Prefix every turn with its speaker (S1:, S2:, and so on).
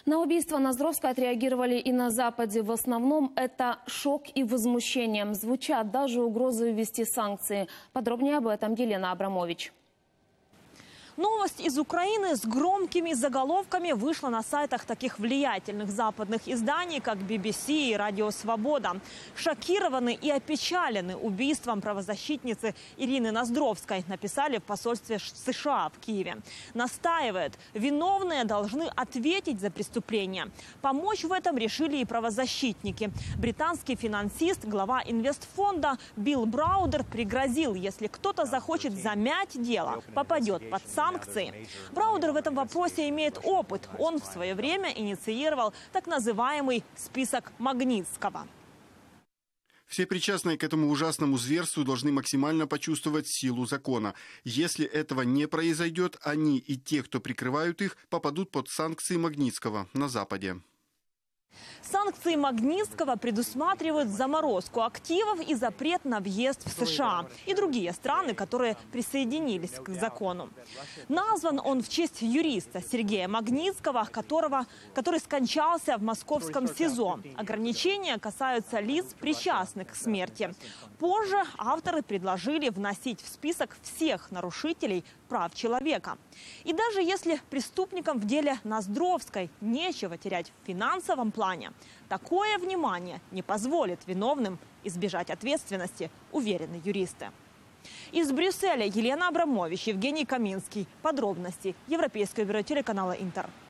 S1: На убийство Ноздровской отреагировали и на Западе. В основном это шок и возмущение. Звучат даже угрозы ввести санкции. Подробнее об этом Елена Абрамович.
S2: Новость из Украины с громкими заголовками вышла на сайтах таких влиятельных западных изданий, как BBC и Радио Свобода. Шокированы и опечалены убийством правозащитницы Ирины Ноздровской, написали в посольстве США в Киеве. Настаивает, виновные должны ответить за преступление. Помочь в этом решили и правозащитники. Британский финансист, глава инвестфонда Билл Браудер пригрозил, если кто-то захочет замять дело, попадет под санкции. Браудер в этом вопросе имеет опыт. Он в свое время инициировал так называемый список Магнитского.
S3: Все причастные к этому ужасному зверству должны максимально почувствовать силу закона. Если этого не произойдет, они и те, кто прикрывают их, попадут под санкции Магнитского на Западе.
S2: Санкции Магнитского предусматривают заморозку активов и запрет на въезд в США и другие страны, которые присоединились к закону. Назван он в честь юриста Сергея Магнитского, который скончался в московском СИЗО. Ограничения касаются лиц, причастных к смерти. Позже авторы предложили вносить в список всех нарушителей прав человека. И даже если преступникам в деле Ноздровской нечего терять в финансовом плане, такое внимание не позволит виновным избежать ответственности, уверены юристы. Из Брюсселя Елена Абрамович, Евгений Каминский. Подробности. Европейское бюро телеканала «Интер».